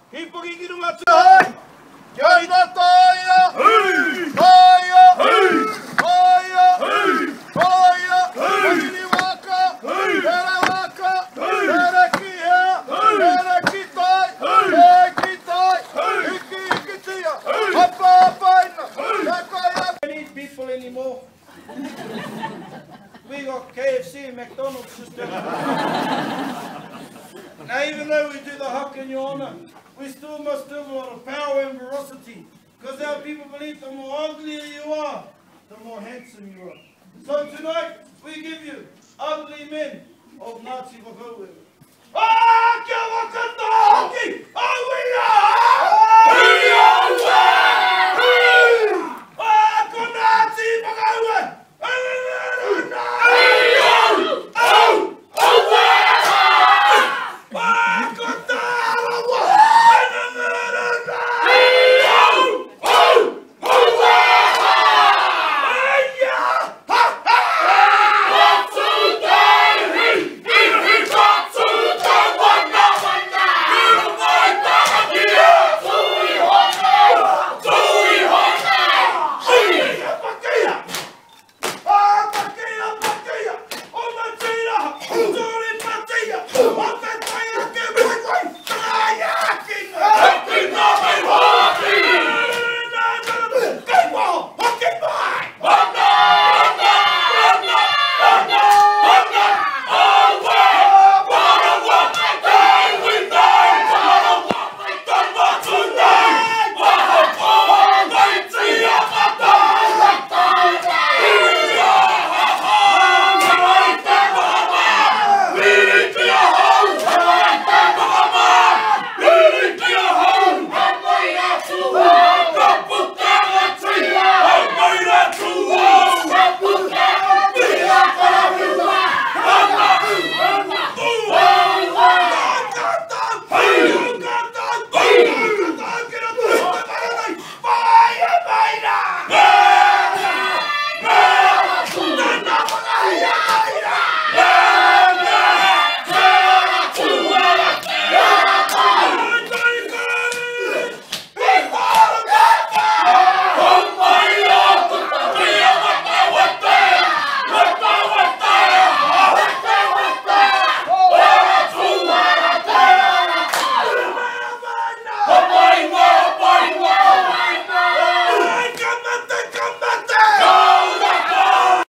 People anymore. We got KFC and McDonald's system. Now, even though we do the Haka in your honour, we still must have a lot of power and ferocity, because our people believe the more uglier you are, the more handsome you are. So tonight, we give you ugly men of Nazi Rotorua.